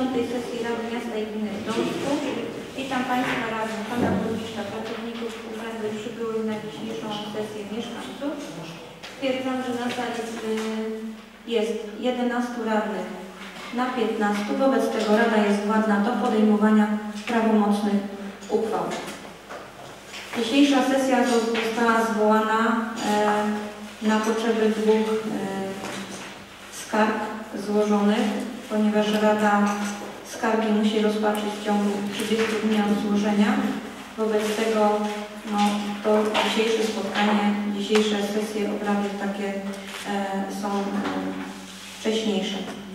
sesji Rady Miasta i Gminy w Dąbsku. Witam Państwa radnych, Pana Burmistrza, pracowników urzędu i przybyłych na dzisiejszą sesję mieszkańców. Stwierdzam, że na sali jest 11 radnych na 15. Wobec tego Rada jest władna do podejmowania prawomocnych uchwał. Dzisiejsza sesja została zwołana na potrzeby dwóch skarg złożonych, ponieważ Rada skargi musi rozpatrzyć w ciągu 30 dni od złożenia. Wobec tego to dzisiejsze spotkanie, dzisiejsze sesje obrady takie są wcześniejsze.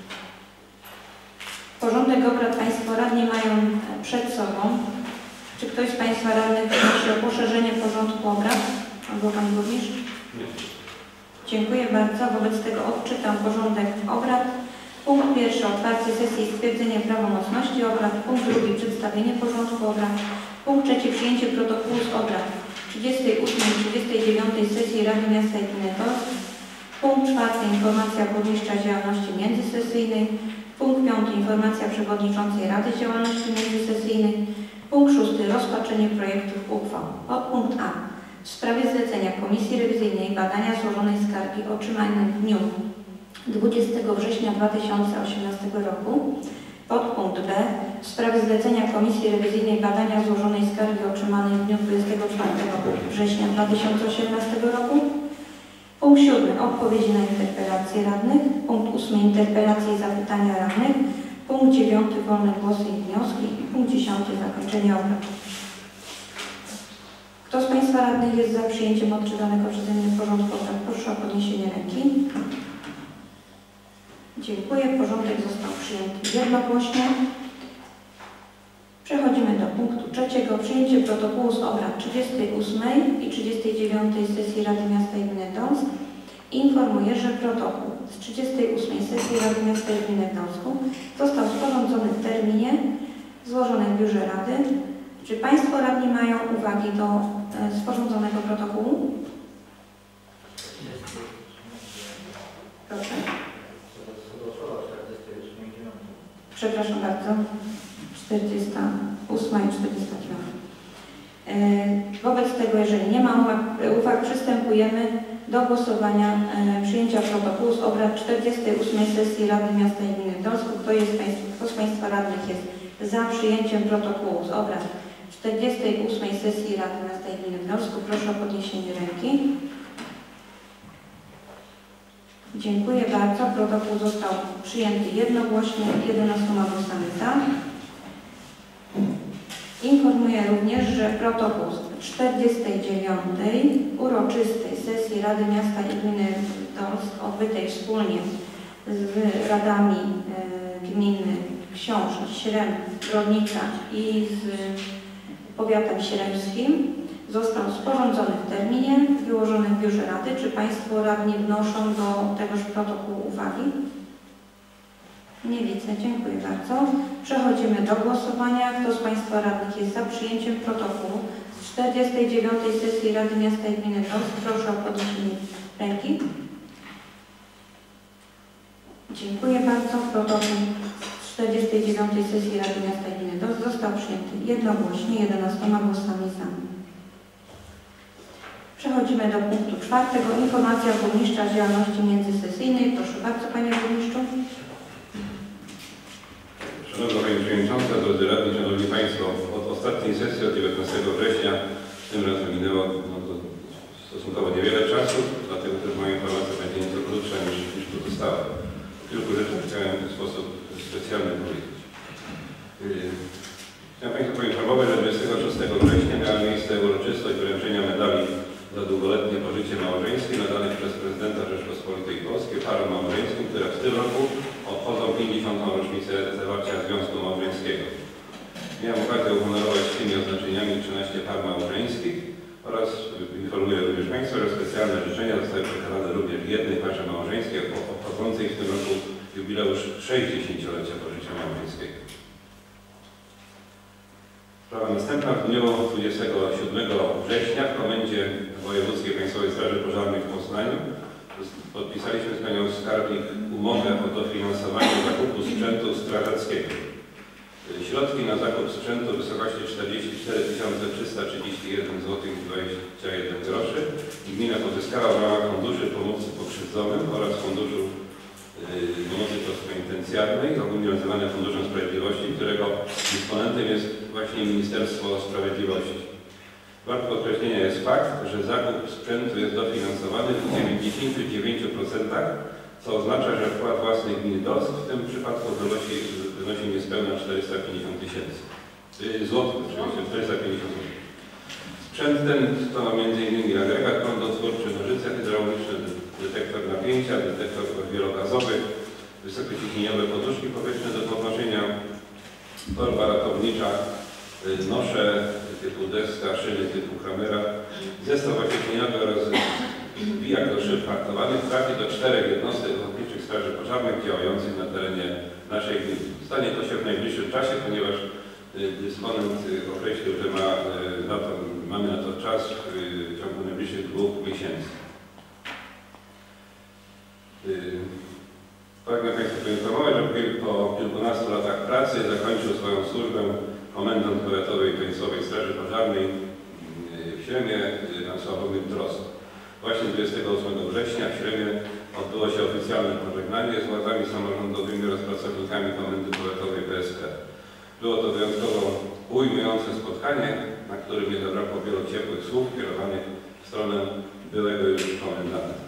Porządek obrad Państwo radni mają przed sobą. Czy ktoś z Państwa radnych prosi o poszerzenie porządku obrad? Albo Pan Burmistrz? Nie. Dziękuję bardzo. Wobec tego odczytam porządek obrad. Punkt pierwszy otwarcie sesji i stwierdzenie prawomocności obrad. Punkt drugi przedstawienie porządku obrad. Punkt trzeci przyjęcie protokołu z obrad 38 i 39 sesji Rady Miasta i Gminy Dąbsk. Punkt czwarty informacja burmistrza działalności międzysesyjnej. Punkt piąty informacja przewodniczącej Rady Działalności Międzysesyjnej. Punkt szósty rozpatrzenie projektów uchwał. Podpunkt A. W sprawie zlecenia Komisji Rewizyjnej badania złożonej skargi otrzymanej w dniu 20 września 2018 roku. Podpunkt B. W sprawie zlecenia Komisji Rewizyjnej badania złożonej skargi otrzymanej w dniu 24 września 2018 roku. Punkt 7. Odpowiedzi na interpelacje radnych. Punkt 8. Interpelacje i zapytania radnych. Punkt 9. Wolne głosy i wnioski. I punkt 10. Zakończenie obrad. Kto z Państwa radnych jest za przyjęciem odczytanego przeze mnie porządku obrad? Proszę o podniesienie ręki. Dziękuję. Porządek został przyjęty jednogłośnie. Przechodzimy do punktu trzeciego. Przyjęcie protokołu z obrad 38 i 39 sesji Rady Miasta i Gminy Dąbsk. Informuję, że protokół z 38 sesji Rady Miasta i Gminy Dąbsku został sporządzony w terminie, złożony w biurze Rady. Czy Państwo radni mają uwagi do sporządzonego protokołu? Proszę. Przepraszam bardzo. 48 i 49. Wobec tego, jeżeli nie ma uwag, przystępujemy do głosowania przyjęcia protokołu z obrad 48 sesji Rady Miasta i Gminy Dąbsku. Kto z Państwa radnych jest za przyjęciem protokołu z obrad 48 sesji Rady Miasta i Gminy Dąbsku? Proszę o podniesienie ręki. Dziękuję bardzo. Protokół został przyjęty jednogłośnie 11 głosami za. Informuję również, że protokół z 49 uroczystej sesji Rady Miasta i Gminy Dąbsk odbytej wspólnie z radami gminy Książ, Śrem, Brodnica i z powiatem śremskim został sporządzony w terminie, wyłożony w biurze Rady. Czy Państwo radni wnoszą do tegoż protokołu uwagi? Nie widzę. Dziękuję bardzo. Przechodzimy do głosowania. Kto z Państwa radnych jest za przyjęciem protokołu z 49 sesji Rady Miasta i Gminy Dąbsk? Proszę o podniesienie ręki. Dziękuję bardzo. Protokół z 49 sesji Rady Miasta i Gminy Dąbsk został przyjęty jednogłośnie 11 głosami za. Przechodzimy do punktu czwartego. Informacja burmistrza z działalności międzysesyjnej. Proszę bardzo, Panie Burmistrzu. Szanowna Pani Przewodnicząca, drodzy radni, Szanowni Państwo, od ostatniej sesji, od 19 września, tym razem minęło stosunkowo niewiele czasu, dlatego też moja informacja będzie nieco krótsza niż pozostała. Kilku rzeczy chciałem w ten sposób specjalny powiedzieć. Chciałem Państwa poinformować, że 26 września miała miejsce uroczystość wręczenia medali za długoletnie pożycie małżeńskie nadanych przez prezydenta Rzeczpospolitej Polskiej parom małżeńskim, które w tym roku obchodzą 50. rocznicę zawarcia związku małżeńskiego. Miałem okazję uhonorować tymi oznaczeniami 13 par małżeńskich oraz informuję również Państwa, że specjalne życzenia zostały przekazane również jednej parze małżeńskiej obchodzącej w tym roku jubileusz 60-lecia pożycia małżeńskiego. Sprawa następna. W dniu 27 września w Komendzie Wojewódzkiej Państwowej Straży Pożarnej w Poznaniu podpisaliśmy z Panią Skarbnik umowę o dofinansowanie zakupu sprzętu strażackiego. Środki na zakup sprzętu w wysokości 44 331 zł 21 groszy gmina pozyskała w ramach funduszy pomocy pokrzywdzonym oraz funduszu pomocy postpenitencjarnej, ogólnie nazywane Funduszem Sprawiedliwości, którego dysponentem jest właśnie Ministerstwo Sprawiedliwości. Wart podkreślenia jest fakt, że zakup sprzętu jest dofinansowany w 99%, co oznacza, że wkład własny gminy DOST w tym przypadku wynosi niespełna 450 000 złotych, oczywiście 450 zł. Sprzęt ten to m.in. agregat prądotwórczy, nożyce hydrauliczne, detektor napięcia, detektor wielogazowy, wysokociśnieniowe poduszki powietrzne do podnoszenia, torba ratownicza, nosze typu deska, szyny typu kramera, zestaw ociepleniony oraz wijak do szyb partowanych trafi do 4 jednostek ochotniczych straży pożarnych działających na terenie naszej gminy. Stanie to się w najbliższym czasie, ponieważ dysponent określił, że mamy na to czas w ciągu najbliższych 2 miesięcy. Pragnę Państwa poinformować, że po kilkunastu latach pracy zakończył swoją służbę komendant powiatowej Państwowej Straży Pożarnej w Śremie, pan Sławomir Drozd. Właśnie 28 września w Śremie odbyło się oficjalne pożegnanie z władzami samorządowymi oraz pracownikami Komendy Powiatowej PSP. Było to wyjątkowo ujmujące spotkanie, na którym nie zabrakło wielu ciepłych słów kierowanych w stronę byłego już komendanta.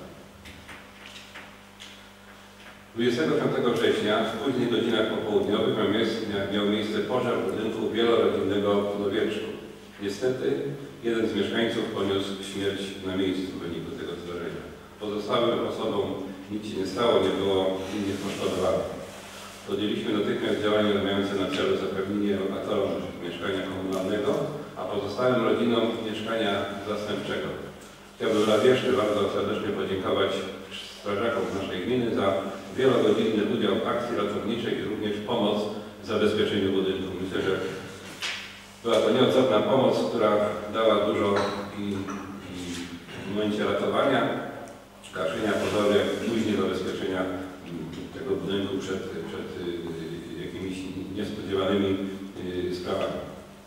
25 września w późnych godzinach popołudniowych miał miejsce pożar budynku wielorodzinnego w Pudowieczku. Niestety jeden z mieszkańców poniósł śmierć na miejscu w wyniku tego zdarzenia. Pozostałym osobom nic się nie stało, nie było innych poszkodowanych. Podjęliśmy natychmiast działania mające na celu zapewnienie lokatorom mieszkania komunalnego, a pozostałym rodzinom mieszkania zastępczego. Chciałbym raz jeszcze bardzo serdecznie podziękować strażakom z naszej gminy za wielogodzinny udział w akcji ratowniczej i również pomoc w zabezpieczeniu budynku. Myślę, że była to nieodzowna pomoc, która dała dużo i w momencie ratowania, gaszenia pożaru, jak i później zabezpieczenia tego budynku przed jakimiś niespodziewanymi sprawami.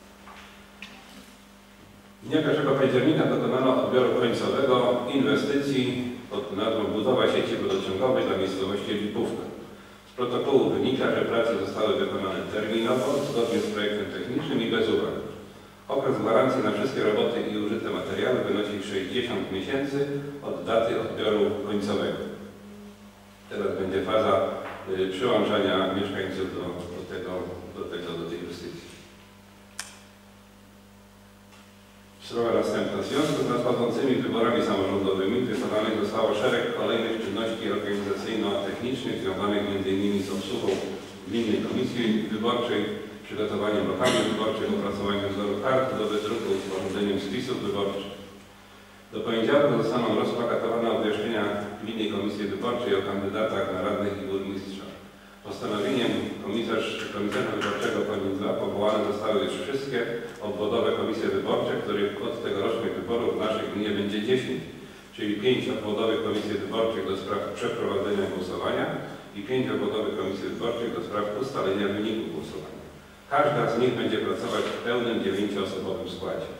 Dnia 1 października dokonano odbioru końcowego inwestycji pod nazwą budowa sieci wodociągowej dla miejscowości Lipówka. Z protokołu wynika, że prace zostały wykonane terminowo, zgodnie z projektem technicznym i bez uwag. Okres gwarancji na wszystkie roboty i użyte materiały wynosi 60 miesięcy od daty odbioru końcowego. Teraz będzie faza przyłączania mieszkańców do tej inwestycji. Strona następna. W związku z nadchodzącymi wyborami samorządowymi wykonanych zostało szereg kolejnych czynności organizacyjno-technicznych związanych m.in. z obsługą gminnej komisji wyborczej, przygotowaniem lokali wyborczych, opracowaniem wzoru kart do wydruku, sporządzeniem spisów wyborczych. Do poniedziałku zostaną rozplakatowane obwieszczenia Gminnej Komisji Wyborczej o kandydatach na radnych i burmistrza. Postanowieniem komisarza wyborczego PONIT 2 powołane zostały już wszystkie obwodowe komisje wyborcze, których od tegorocznych wyborów w naszej gminie będzie 10, czyli 5 obwodowych komisji wyborczych do spraw przeprowadzenia głosowania i 5 obwodowych komisji wyborczych do spraw ustalenia wyniku głosowania. Każda z nich będzie pracować w pełnym 9-osobowym składzie.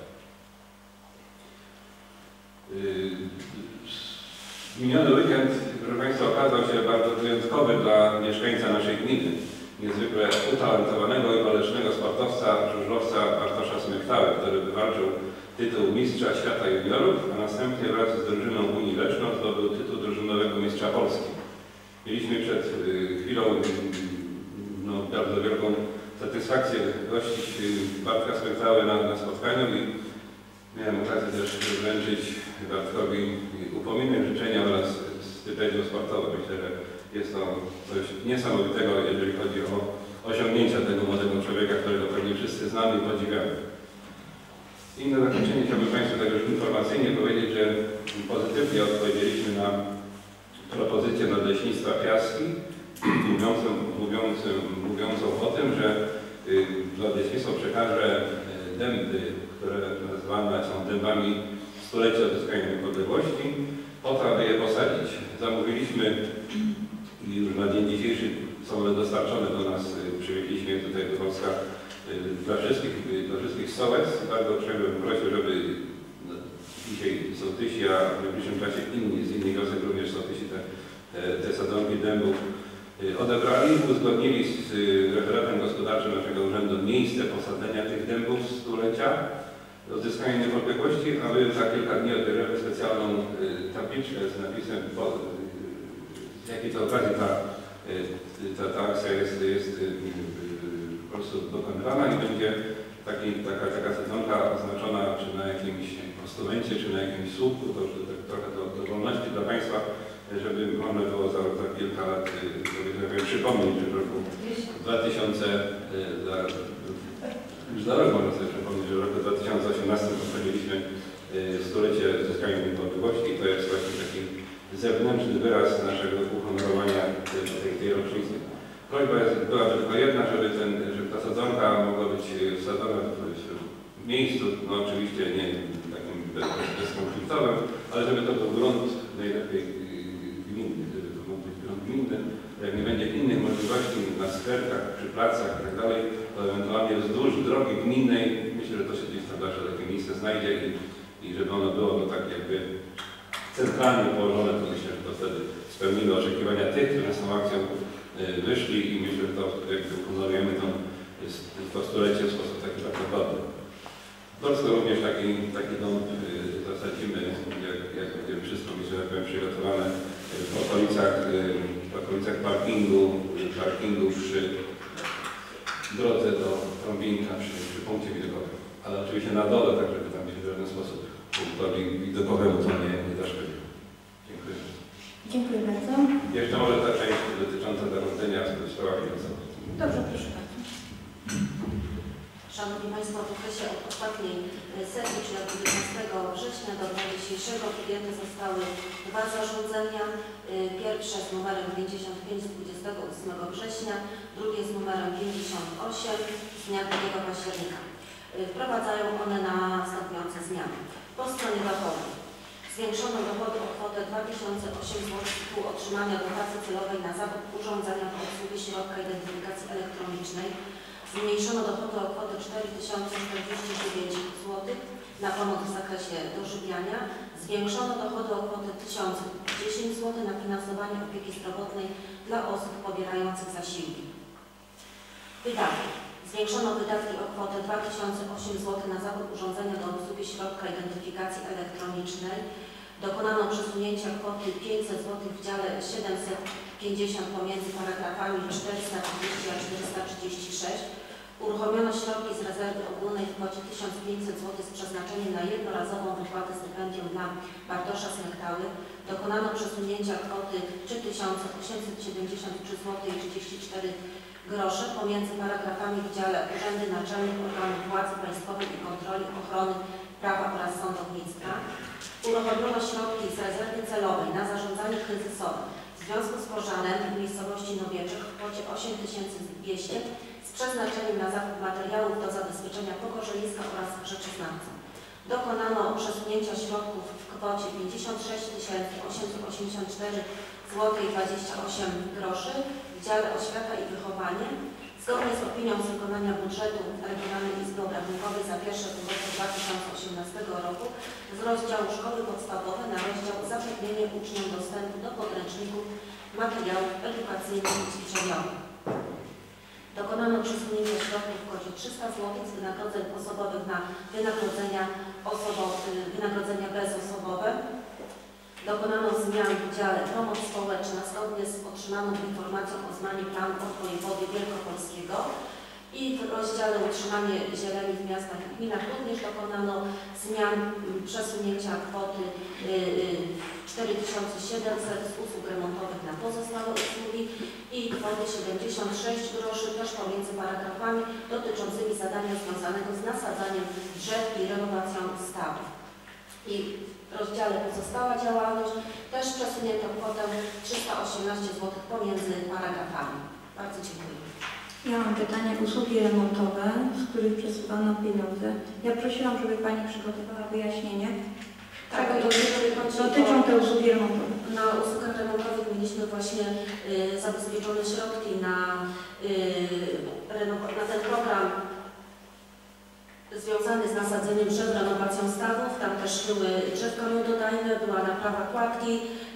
Miniony weekend, proszę Państwa, okazał się bardzo wyjątkowy dla mieszkańca naszej gminy. Niezwykle utalentowanego i walecznego sportowca, żużlowca Bartosza Smyktały, który wywalczył tytuł mistrza świata juniorów, a następnie wraz z drużyną Unii Leszno zdobył tytuł drużynowego mistrza Polski. Mieliśmy przed chwilą bardzo wielką satysfakcję gościć Bartka Smyktały na spotkaniu i miałem okazję też wręczyć Bartkowi upominek, życzenia oraz stypendium sportowe. Myślę, że jest to coś niesamowitego, jeżeli chodzi o osiągnięcia tego młodego człowieka, którego pewnie wszyscy znamy i podziwiamy. I na zakończenie chciałbym Państwu tak już informacyjnie powiedzieć, że pozytywnie odpowiedzieliśmy na propozycję Nadleśnictwa Piaski, mówiącą o tym, że Nadleśnictwo przekaże dęby, które nazywane są dębami stulecia odzyskania niepodległości, po to, aby je posadzić. Zamówiliśmy i już na dzień dzisiejszy są one dostarczone do nas, przywieźliśmy je tutaj do Polska dla wszystkich sołec. Bardzo uprzejmie bym prosił, żeby dzisiaj sołtysi, a w najbliższym czasie z innych wiosek również sołtysi te sadzonki dębów odebrali, uzgodnili z referatem gospodarczym naszego urzędu miejsce posadzenia tych dębów stulecia, odzyskania niepodległości, a my za kilka dni odbierzemy specjalną tabliczkę z napisem, z jakiej to okazji ta akcja jest po prostu dokonywana i będzie taka sadzonka oznaczona czy na jakimś postumencie, czy na jakimś słupku, to trochę do wolności dla Państwa, żeby można było za kilka lat przypomnieć, że w roku 2000, już za rok można sobie przypomnieć, że w roku 2018 obchodziliśmy stulecie odzyskania niepodległości i to jest właśnie taki zewnętrzny wyraz naszego uhonorowania tej rocznicy. Prośba byłaby tylko jedna, żeby ta sadzonka mogła być wsadzona w miejscu, no oczywiście nie takim bezkonfliktowym, ale żeby to był grunt najlepiej gminny, żeby to mógł być grunt gminny. Jak nie będzie innych możliwości na sterkach, przy placach i tak dalej, to ewentualnie wzdłuż drogi gminnej, myślę, że to się gdzieś tam zawsze takie miejsce znajdzie i żeby ono było tak jakby centralnie położone, to myślę, że to wtedy spełnimy oczekiwania tych, którzy z tą akcją wyszli i myślę, że to jakby honorujemy to stulecie w sposób taki bardzo godny. W Polsce również taki dom zasadzimy, jak będziemy wszystko, myślę, że powiem, przygotowane w okolicach parkingu przy drodze do Trąbinka, przy punkcie widokowym. Ale oczywiście na dole, tak żeby tam się w żaden sposób punktowi widokowemu to nie zaszkodziło. Dziękuję. Dziękuję bardzo. Jeszcze może ta część dotycząca zarządzania w sprawach finansowych. Dobrze, proszę bardzo. Szanowni Państwo, w okresie od ostatniej sesji, czyli od 19 września do dnia dzisiejszego podjęte zostały dwa zarządzenia. Pierwsze z numerem 55 z 28 września, drugie z numerem 58 z dnia 2 października. Wprowadzają one następujące zmiany. Po stronie dochodu zwiększono dochody o kwotę 2008 zł z tytułu otrzymania dotacji celowej na zakup urządzenia do obsługi środka identyfikacji elektronicznej. Zmniejszono dochody o kwotę 4049 zł na pomoc w zakresie dożywiania. Zwiększono dochody o kwotę 1010 zł na finansowanie opieki zdrowotnej dla osób pobierających zasiłki. Wydatki. Zwiększono wydatki o kwotę 2008 zł na zakup urządzenia do obsługi środka identyfikacji elektronicznej. Dokonano przesunięcia kwoty 500 zł w dziale 750 pomiędzy paragrafami 430 a 436. Uruchomiono środki z rezerwy ogólnej w kwocie 1500 zł z przeznaczeniem na jednorazową wypłatę stypendium dla Bartosza Smektały. Dokonano przesunięcia kwoty 3873 zł i 34 grosze pomiędzy paragrafami w dziale Urzędy Naczelnych Organów Władzy Państwowej i Kontroli Ochrony Prawa oraz Sądownictwa. Uruchomiono środki z rezerwy celowej na zarządzanie kryzysowym w związku z pożarem w miejscowości Nowieczek w kwocie 8200 z przeznaczeniem na zakup materiałów do zabezpieczenia pokorzeniska oraz rzeczoznawców. Dokonano przesunięcia środków w kwocie 56 884 zł i 28 groszy w dziale Oświata i Wychowanie. Zgodnie z opinią z wykonania budżetu Regionalnej Izby Obrachunkowej za pierwsze półrocze 2018 roku z rozdziału Szkoły Podstawowe na rozdział Zapewnienie uczniom dostępu do podręczników, materiałów edukacyjnych i ćwiczeniowych. Dokonano przesunięcia środków w kwocie 300 zł z wynagrodzeń osobowych na wynagrodzenia bezosobowe. Dokonano zmian w dziale Pomoc Społeczna zgodnie z otrzymaną informacją o zmianie planu od wojewody wielkopolskiego i w rozdziale Utrzymanie zieleni w miastach i gminach również dokonano zmian przesunięcia kwoty 4700 z usług remontowych na pozostałe usługi i kwoty 76 groszy też pomiędzy paragrafami dotyczącymi zadania związanego z nasadzaniem drzew i renowacją stawów. I w rozdziale Pozostała działalność też przesunięto kwotę 318 zł pomiędzy paragrafami. Bardzo dziękuję. Ja mam pytanie. Usługi remontowe, z których przesuwano pieniądze. Ja prosiłam, żeby Pani przygotowała wyjaśnienie. Tak, dotyczą te usługi remontowe. Na usługach remontowych mieliśmy właśnie zabezpieczone środki na na ten program związany z nasadzeniem drzew, renowacją stawów. Tam też były drzewka miododajne, była naprawa kładki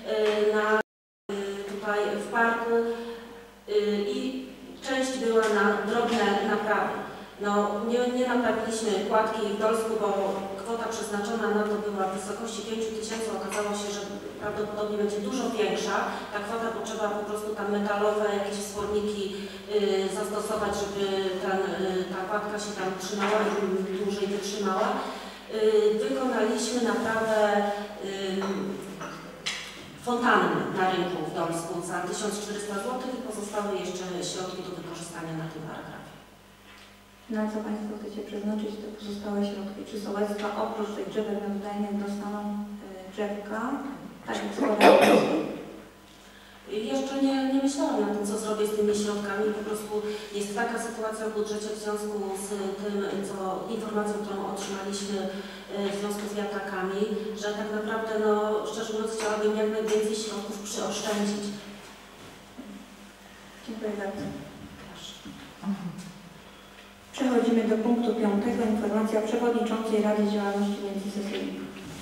tutaj w parku i część była na drobne naprawy. No, nie naprawiliśmy kładki w Dolsku, bo kwota przeznaczona na to była w wysokości 5 000. Okazało się, że prawdopodobnie będzie dużo większa. Ta kwota, bo trzeba po prostu tam metalowe jakieś wsporniki zastosować, żeby ta kładka się tam trzymała i dłużej wytrzymała. Wykonaliśmy naprawę fontanny na rynku w Dolsku za 1400 zł i pozostały jeszcze środki do wykorzystania na tym paragrafie. Na co Państwo chcecie przeznaczyć te pozostałe środki? Czy sołectwa oprócz tych drzewek miododajnych dostaną drzewka? Tak jak składane? Jeszcze nie myślałam na tym, co zrobię z tymi środkami. Po prostu jest taka sytuacja w budżecie w związku z tym, informacją, którą otrzymaliśmy w związku z wiatrakami, że tak naprawdę, no, szczerze mówiąc, chciałabym jak najwięcej środków przyoszczędzić. Dziękuję bardzo. Przechodzimy do punktu 5. Informacja Przewodniczącej Rady Działalności Międzysesyjnej.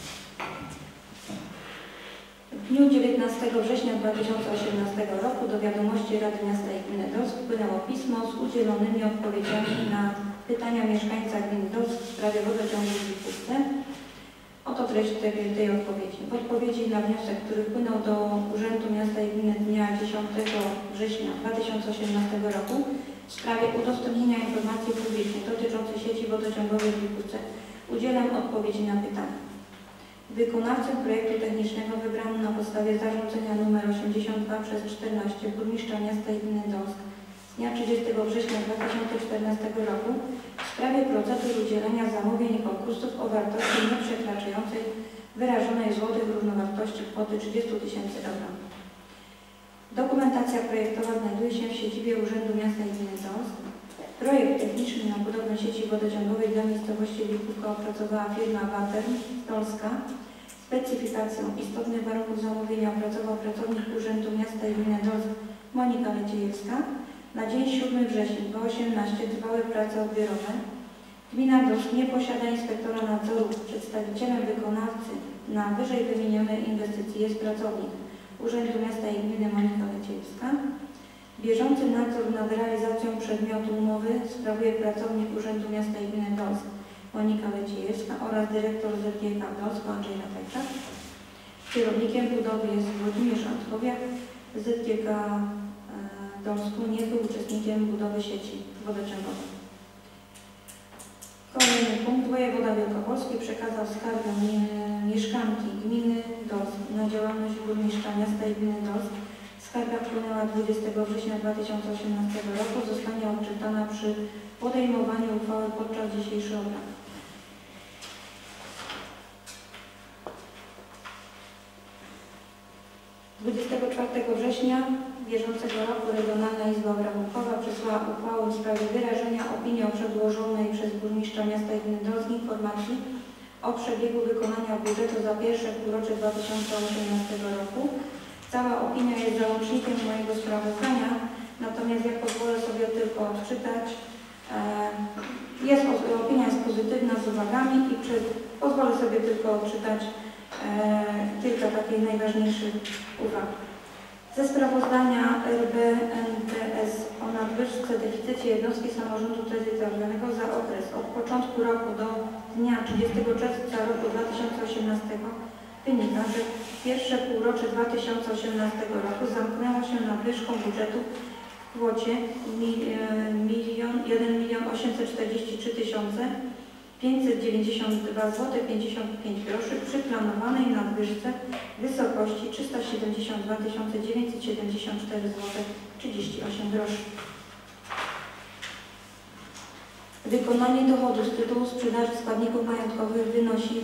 W dniu 19 września 2018 roku do wiadomości Rady Miasta i Gminy Dolsk wpłynęło pismo z udzielonymi odpowiedziami na pytania mieszkańca gminy Dolsk w sprawie wodociągu w Wipówce. Oto treść tej odpowiedzi. W odpowiedzi na wniosek, który wpłynął do Urzędu Miasta i Gminy dnia 10 września 2018 roku w sprawie udostępnienia informacji publicznej dotyczącej sieci wodociągowej w Wipówce, udzielam odpowiedzi na pytania. Wykonawcę projektu technicznego wybrano na podstawie zarządzenia nr 82/14 burmistrza miasta i gminy Dolsk z dnia 30 września 2014 roku w sprawie procedur udzielania zamówień i konkursów o wartości nieprzekraczającej wyrażonej w złotych równowartości kwoty 30 000 euro. Dokumentacja projektowa znajduje się w siedzibie Urzędu Miasta i Gminy Dolsk. Projekt techniczny na budowę sieci wodociągowej dla miejscowości Wipówka opracowała firma Water z Dolska. Specyfikacją istotnych warunków zamówienia opracował pracownik Urzędu Miasta i Gminy Dolsk Monika Leciejewska. Na dzień 7 września 2018 trwały prace odbiorowe. Gmina Dolsk nie posiada inspektora nadzoru. Przedstawicielem wykonawcy na wyżej wymienionej inwestycji jest pracownik Urzędu Miasta i Gminy Monika Leciejewska. Bieżący nadzór nad realizacją przedmiotu umowy sprawuje pracownik Urzędu Miasta i Gminy Dolsk Monika Leciejewska oraz dyrektor ZGK w Dolsku Andrzej Latajczak. Kierownikiem budowy jest Włodzimierz Antkowiak. ZGK w Dolsku nie był uczestnikiem budowy sieci wodociągowej. Kolejny punkt. Wojewoda Wielkopolski przekazał skargę mieszkanki gminy Dolsk na działalność burmistrza miasta i gminy Dolsk. Skarga wpłynęła 20 września 2018 roku. Zostanie odczytana przy podejmowaniu uchwały podczas dzisiejszych obrad. Dwudziestego 4 września bieżącego roku Regionalna Izba Obrachunkowa przesłała uchwałę w sprawie wyrażenia opinii o przedłożonej przez burmistrza miasta i gminy Dolsk informacji o przebiegu wykonania budżetu za pierwsze półrocze 2018 roku. Cała opinia jest załącznikiem mojego sprawozdania, natomiast ja pozwolę sobie tylko odczytać. Opinia jest pozytywna z uwagami i pozwolę sobie tylko odczytać kilka takich najważniejszych uwag. Ze sprawozdania RBNTS o nadwyżce deficycie jednostki samorządu terytorialnego za okres od początku roku do dnia 30 czerwca roku 2018 wynika, że pierwsze półrocze 2018 roku zamknęło się nadwyżką budżetu w kwocie 1 843 592 zł 55 groszy przy planowanej nadwyżce w wysokości 372 974 zł 38 groszy. Wykonanie dochodu z tytułu sprzedaży składników majątkowych wynosi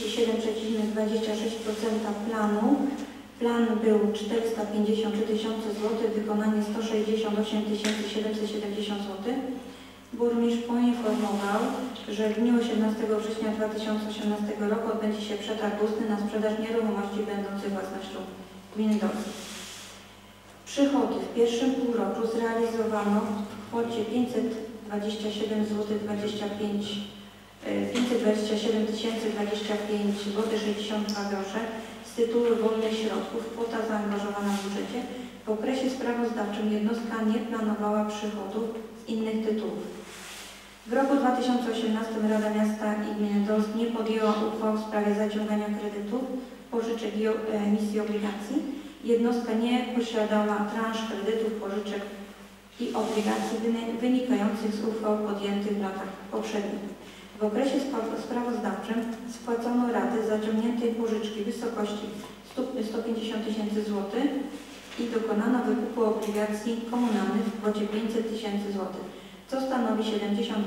37,26% planu. Plan był 453 000 zł, wykonanie 168 770 zł. Burmistrz poinformował, że w dniu 18 września 2018 roku odbędzie się przetarg ustny na sprzedaż nieruchomości będących własnością gminy Dolsk. Przychody w pierwszym półroczu zrealizowano w kwocie 527 zł 25 527 025 zł 62 grosze z tytułu wolnych środków. Kwota zaangażowana w budżecie. W okresie sprawozdawczym jednostka nie planowała przychodów z innych tytułów. W roku 2018 Rada Miasta i Gminy Dolsk nie podjęła uchwał w sprawie zaciągania kredytów, pożyczek i emisji obligacji. Jednostka nie posiadała transz kredytów, pożyczek i obligacji wynikających z uchwał podjętych w latach poprzednich. W okresie sprawozdawczym spłacono raty zaciągniętej pożyczki w wysokości 150 000 zł i dokonano wykupu obligacji komunalnych w kwocie 500 000 zł, co stanowi 72,22%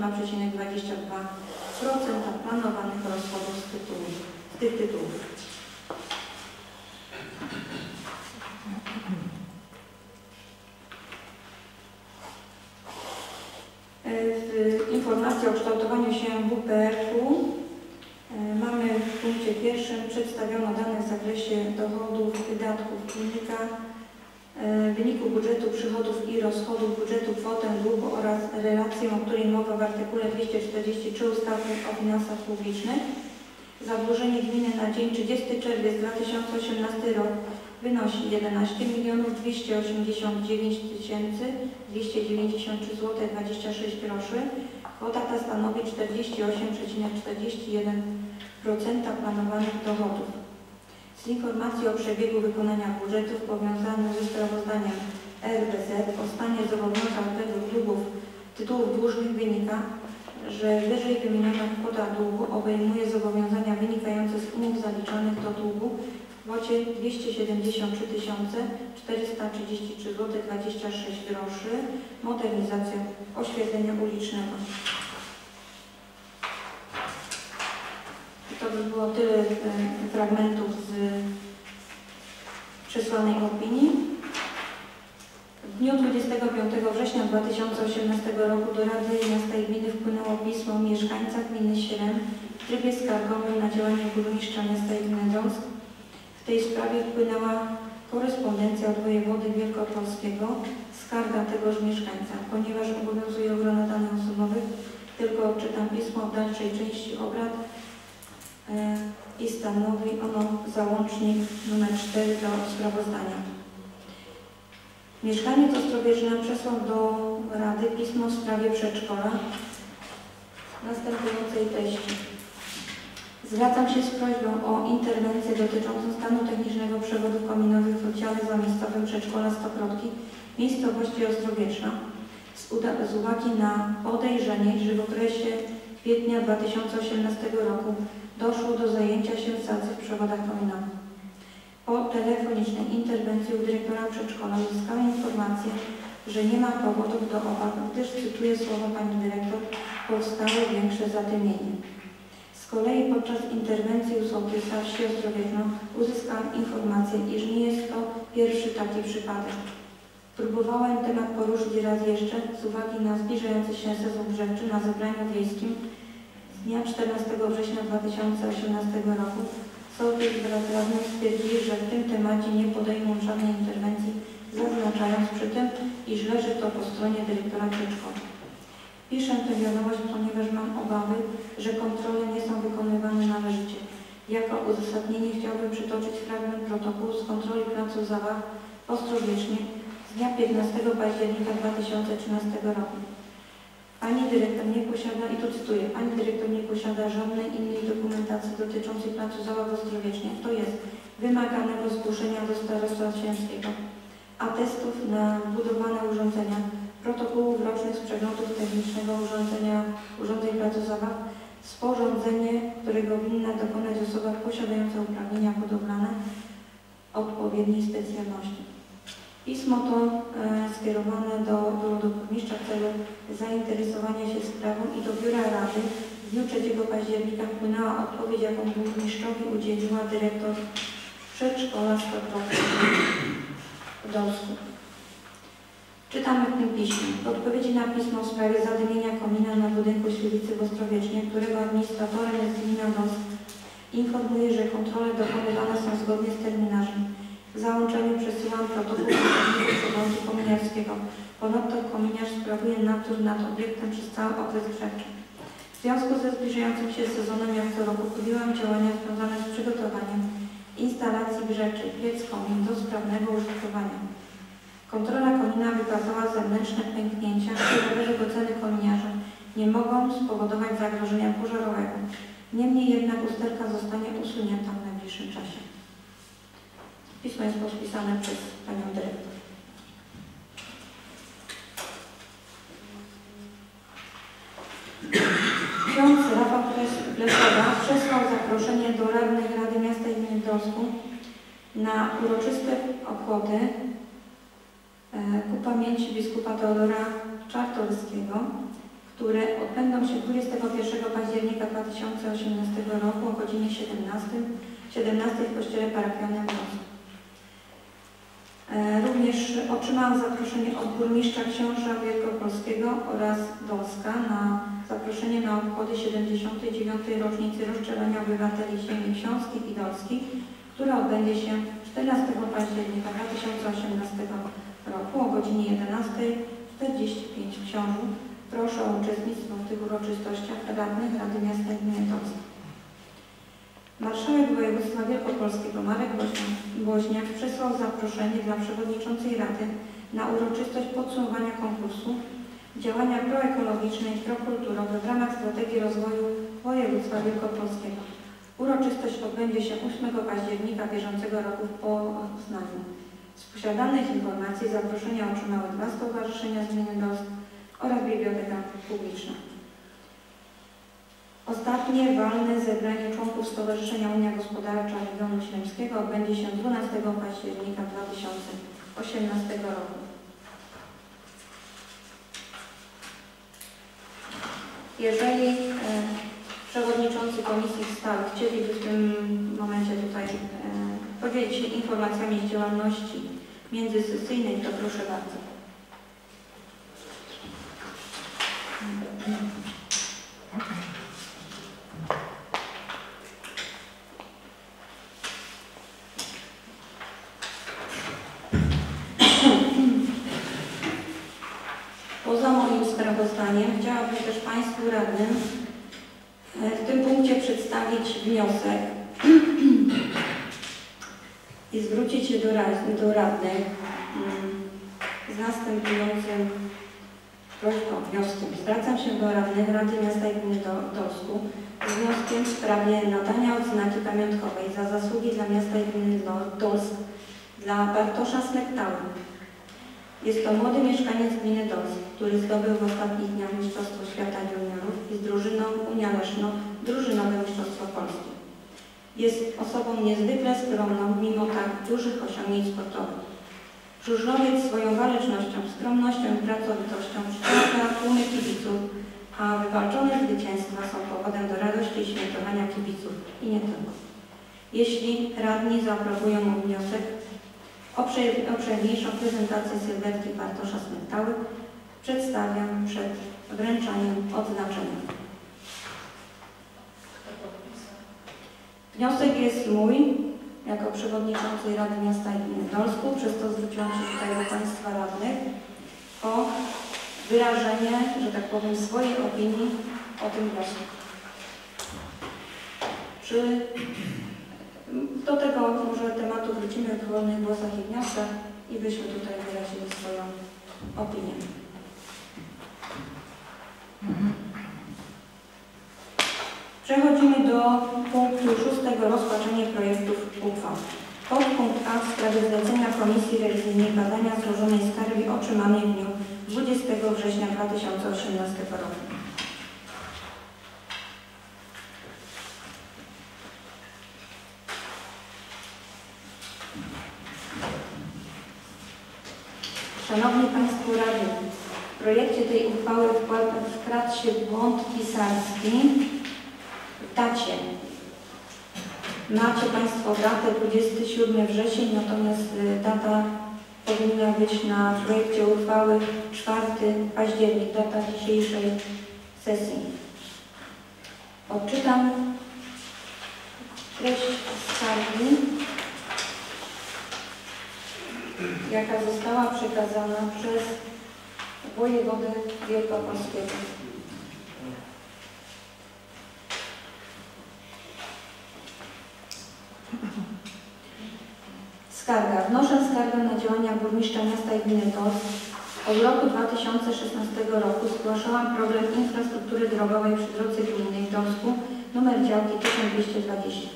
planowanych rozchodów z tych tytułów. Informacja o kształtowaniu się WPF-u. Mamy w punkcie pierwszym przedstawiono dane w zakresie dochodów, wydatków, wyniku budżetu, przychodów i rozchodów budżetu, kwotę długu oraz relację, o której mowa w artykule 243 ustawy o finansach publicznych. Zadłużenie gminy na dzień 30 czerwiec 2018 rok wynosi 11 289 293 zł 26 groszy. Kwota ta stanowi 48,41% planowanych dochodów. Z informacji o przebiegu wykonania budżetów powiązanych ze sprawozdaniem RBZ o stanie zobowiązań według tytułów dłużnych wynika, że wyżej wymieniona kwota długu obejmuje zobowiązania wynikające z umów zaliczonych do długu w kwocie 273 433 zł 26 groszy, modernizacja oświetlenia ulicznego. To by było tyle fragmentów z przesłanej opinii. W dniu 25 września 2018 roku do Rady Miasta i Gminy wpłynęło pismo mieszkańca gminy Śrem w trybie skargowym na działanie burmistrza miasta i gminy Dolsk. W tej sprawie wpłynęła korespondencja od wojewody wielkopolskiego, skarga tegoż mieszkańca. Ponieważ obowiązuje ochrona danych osobowych, tylko odczytam pismo w dalszej części obrad i stanowi ono załącznik nr 4 do sprawozdania. Mieszkaniec Ostrowieczna przesłał do Rady pismo w sprawie przedszkola następującej treści. Zwracam się z prośbą o interwencję dotyczącą stanu technicznego przewodów kominowych w oddziale zamiastowym przedszkola Stokrotki w miejscowości Ostrowieczna z uwagi na podejrzenie, że w okresie kwietnia 2018 roku doszło do zajęcia się sadzy w przewodach kominowych. Po telefonicznej interwencji u dyrektora przedszkola uzyskałem informację, że nie ma powodów do obaw, gdyż, cytuję słowa pani dyrektor, powstało większe zadymienie. Z kolei podczas interwencji u sołtysa wsi Ostrowieczno uzyskałem informację, iż nie jest to pierwszy taki przypadek. Próbowałem temat poruszyć raz jeszcze z uwagi na zbliżający się sezon grzewczy na zebraniu wiejskim z dnia 14 września 2018 roku. Sołtys wraz z radnym stwierdzili, że w tym temacie nie podejmą żadnej interwencji, zaznaczając przy tym, iż leży to po stronie dyrektora przedszkola. Piszę tę wiadomość, ponieważ mam obawy, że kontrole nie są wykonywane należycie. Jako uzasadnienie chciałbym przytoczyć fragment protokołu z kontroli placu Zabaw w Ostrowiecznie z dnia 15 października 2013 roku. Pani dyrektor nie posiada, i tu cytuję, pani dyrektor nie posiada żadnej innej dokumentacji dotyczącej placu Zabaw w Ostrowiecznie, to jest wymaganego zgłoszenia do starostwa ślęskiego, atestów na budowane urządzenia, protokołów rocznych z przeglądów technicznego urządzeń placu Zabaw, sporządzenie, którego winna dokonać osoba posiadająca uprawnienia budowlane odpowiedniej specjalności. Pismo to skierowane do burmistrza w celu zainteresowania się sprawą i do Biura Rady w dniu 3 października wpłynęła odpowiedź, jaką burmistrzowi udzieliła dyrektor przedszkola Stokrotki w Dolsku. Czytamy w tym piśmie. W odpowiedzi na pismo w sprawie zadymienia komina na budynku Świetlicy w Ostrowiecznie, którego administratorem jest gmina Dolsk, informuje, że kontrole dokonywane są zgodnie z terminarzem. W załączeniu przesyłam protokół przeglądu kominiarskiego. Ponadto kominiarz sprawuje nad nadzór nad obiektem przez cały okres grzewczy. W związku ze zbliżającym się sezonem jak co roku podjęłam działania związane z przygotowaniem instalacji grzewczej piec komin do sprawnego użytkowania. Kontrola komina wykazała zewnętrzne pęknięcia, które według oceny kominiarza nie mogą spowodować zagrożenia pożarowego. Niemniej jednak usterka zostanie usunięta w najbliższym czasie. Pismo jest podpisane przez Panią Dyrektor. Ksiądz Rafał Pleszowa przesłał zaproszenie do radnych Rady Miasta i Gminy Dolsku na uroczyste obchody ku pamięci biskupa Teodora Czartoryskiego, które odbędą się 21 października 2018 roku o godzinie 17 w kościele parafialnym w Dolsku. Również otrzymałam zaproszenie od burmistrza Książa Wielkopolskiego oraz Dolska na zaproszenie na obchody 79. rocznicy rozstrzelania obywateli ziemi śląskich i dolskich, które odbędzie się 14 października 2018 roku o godzinie 11:45 w Książu. Proszę o uczestnictwo w tych uroczystościach radnych Rady Miasta i Gminy Dolsk. Marszałek województwa wielkopolskiego Marek Woźniak przesłał zaproszenie dla przewodniczącej Rady na uroczystość podsumowania konkursu działania proekologiczne i prokulturowe w ramach strategii rozwoju województwa wielkopolskiego. Uroczystość odbędzie się 8 października bieżącego roku w Poznaniu. Z posiadanych informacji zaproszenia otrzymały 2 stowarzyszenia z gminy Dolsk oraz Biblioteka Publiczna. Ostatnie walne zebranie członków Stowarzyszenia Unia Gospodarcza Regionu Śląskiego odbędzie się 12 października 2018 roku. Jeżeli przewodniczący Komisji Stałych chcieliby w tym momencie tutaj podzielić się informacjami z działalności międzysesyjnej, to proszę bardzo. Poza moim sprawozdaniem chciałabym też Państwu radnym w tym punkcie przedstawić wniosek i zwrócić się do radnych z następującym wnioskiem. Zwracam się do radnych Rady Miasta i Gminy Dolsku z wnioskiem w sprawie nadania odznaki pamiątkowej za zasługi dla Miasta i Gminy Dolsk dla Bartosza Smektały. Jest to młody mieszkaniec gminy Dolsk, który zdobył w ostatnich dniach Mistrzostwo Świata Juniorów i z drużyną Unia Leszno drużynowe Mistrzostwo Polskie. Jest osobą niezwykle skromną, mimo tak dużych osiągnięć sportowych. Żużlowiec swoją walecznością, skromnością i pracowitością przyciąga tłumy kibiców, a wywalczone zwycięstwa są powodem do radości i świętowania kibiców i nie tylko. Jeśli radni zaaprobują mój wniosek, obszerniejszą prezentację sylwetki Bartosza Smektały przedstawiam przed wręczaniem odznaczenia. Wniosek jest mój, jako przewodniczącej Rady Miasta i Gminy Dolsku, przez to zwróciłam się tutaj do Państwa radnych o wyrażenie, że tak powiem, swojej opinii o tym wniosku. Do tego może tematu wrócimy w wolnych głosach i wnioskach i byśmy tutaj wyrazili swoją opinię. Przechodzimy do punktu 6. Rozpatrzenie projektów uchwał. Podpunkt A w sprawie zlecenia Komisji Rewizyjnej badania złożonej skargi otrzymanej w dniu 20 września 2018 roku. Szanowni Państwo Radni, w projekcie tej uchwały wkradł się błąd pisarski w dacie. Macie Państwo datę 27 wrzesień, natomiast data powinna być na projekcie uchwały 4 październik, data dzisiejszej sesji. Odczytam treść skargi, jaka została przekazana przez wojewody wielkopolskiego. Skarga. Wnoszę skargę na działania burmistrza miasta i gminy Torsk. Od roku 2016 roku zgłaszałam problem infrastruktury drogowej przy drodze gminnej w Torsku, numer działki 1220.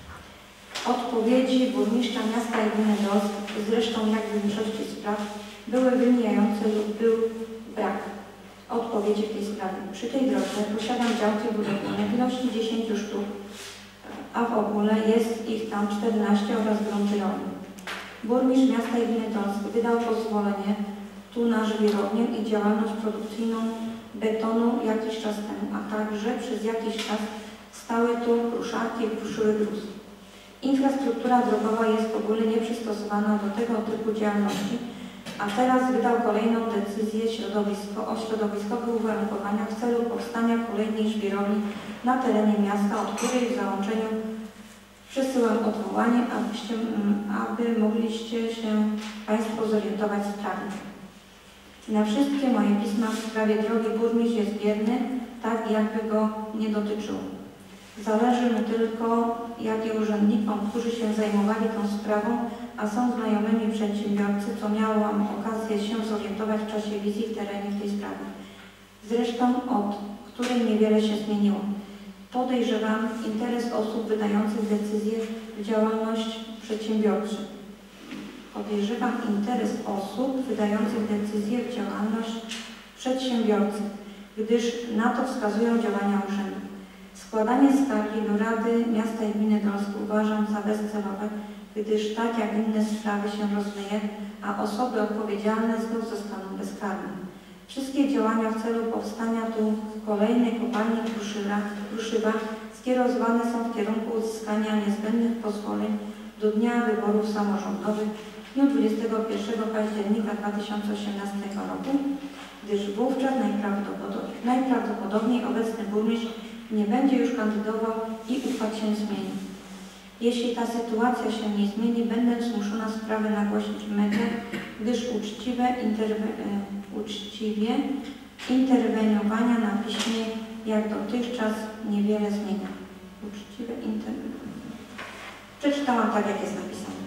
Odpowiedzi burmistrza miasta i gminy Torsk, zresztą jak w większości spraw, były wymijające lub był brak odpowiedzi w tej sprawie. Przy tej drodze posiadam działki budowlane w ilości 10 sztuk, a w ogóle jest ich tam 14 oraz grunty rolne. Burmistrz miasta i gminy Torsk wydał pozwolenie tu na żwirownię i działalność produkcyjną betonu jakiś czas temu, a także przez jakiś czas stały tu kruszarki i kruszyły gruz. Infrastruktura drogowa jest w ogóle nieprzystosowana do tego typu działalności, a teraz wydał kolejną decyzję o środowiskowych uwarunkowaniach w celu powstania kolejnej żwirowni na terenie miasta, od której w załączeniu przesyłam odwołanie, aby mogliście się Państwo zorientować w sprawie. Na wszystkie moje pisma w sprawie drogi burmistrz jest bierny, tak jakby go nie dotyczyło. Zależy mu tylko, jak i urzędnikom, którzy się zajmowali tą sprawą, a są znajomymi przedsiębiorcy, co miałam okazję się zorientować w czasie wizji w terenie w tej sprawie. Zresztą od której niewiele się zmieniło. Podejrzewam interes osób wydających decyzje w działalność przedsiębiorczą. Podejrzewam interes osób wydających decyzje w działalność przedsiębiorcy, gdyż na to wskazują działania urzędu. Składanie skargi do Rady Miasta i Gminy Torsk uważam za bezcelowe, gdyż tak jak inne sprawy się rozwija, a osoby odpowiedzialne znów zostaną bezkarne. Wszystkie działania w celu powstania tu kolejnej kopalni kruszywa skierowane są w kierunku uzyskania niezbędnych pozwoleń do dnia wyborów samorządowych w dniu 21 października 2018 roku, gdyż wówczas najprawdopodobniej obecny burmistrz nie będzie już kandydował i układ się zmieni. Jeśli ta sytuacja się nie zmieni, będę zmuszona sprawę nagłośnić w mediach, gdyż uczciwie interweniowania na piśmie jak dotychczas niewiele zmienia. Uczciwe interweniowanie. Przeczytałam tak, jak jest napisane.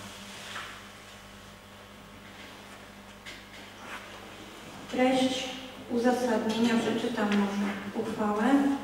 Treść uzasadnienia przeczytam może uchwałę.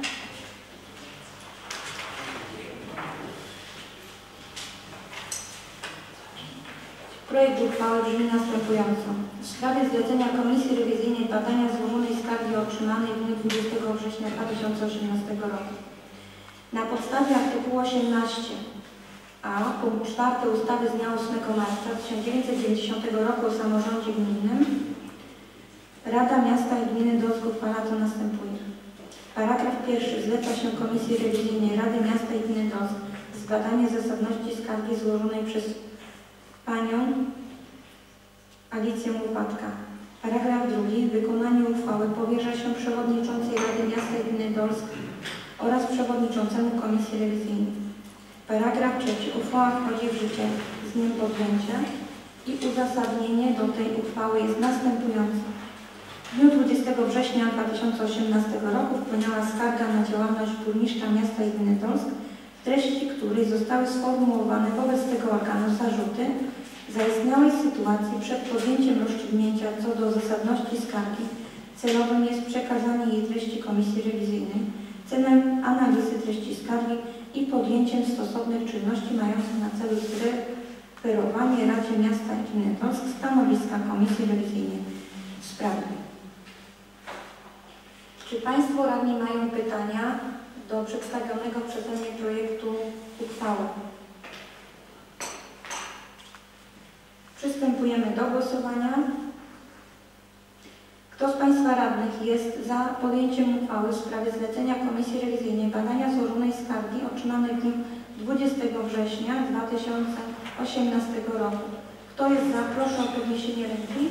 Projekt uchwały brzmi następująco. W sprawie zlecenia Komisji Rewizyjnej badania złożonej skargi otrzymanej w dniu 20 września 2018 roku. Na podstawie artykułu 18a punkt 4 ustawy z dnia 8 marca 1990 roku o samorządzie gminnym Rada Miasta i Gminy Torsk uchwala co następuje. Paragraf 1. Zleca się Komisji Rewizyjnej Rady Miasta i Gminy Torsk zbadanie zasadności skargi złożonej przez Panią Alicję Łopatka. Paragraf 2. Wykonanie uchwały powierza się Przewodniczącej Rady Miasta i Gminy Torsk oraz Przewodniczącemu Komisji Rewizyjnej. Paragraf 3. Uchwała wchodzi w życie z dniem podjęcia i uzasadnienie do tej uchwały jest następujące. W dniu 20 września 2018 roku wpłynęła skarga na działalność burmistrza miasta i gminy Torsk, w treści której zostały sformułowane wobec tego organu zarzuty zaistniałej sytuacji przed podjęciem rozstrzygnięcia co do zasadności skargi. Celowym jest przekazanie jej treści Komisji Rewizyjnej celem analizy treści skargi i podjęciem stosownych czynności mających na celu zreferowanie Radzie Miasta i Gminy Torsk stanowiska Komisji Rewizyjnej w sprawie. Czy Państwo radni mają pytania do przedstawionego przeze mnie projektu uchwały? Przystępujemy do głosowania. Kto z Państwa radnych jest za podjęciem uchwały w sprawie zlecenia Komisji Rewizyjnej badania złożonej skargi otrzymanej w dniu 20 września 2018 roku? Kto jest za? Proszę o podniesienie ręki.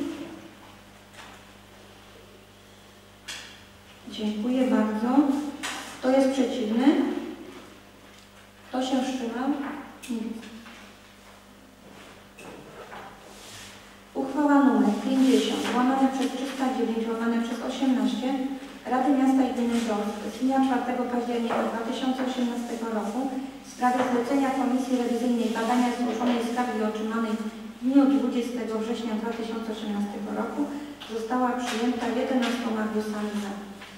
Dziękuję bardzo. Kto jest przeciwny? Kto się wstrzymał? Nic. Uchwała nr 50 łamane przez 309 łamane przez 18 Rady Miasta i Gminy Dolsk z dnia 4 października 2018 roku w sprawie zlecenia Komisji Rewizyjnej badania złożonej skargi otrzymanej w dniu 20 września 2018 roku została przyjęta 11 głosami za.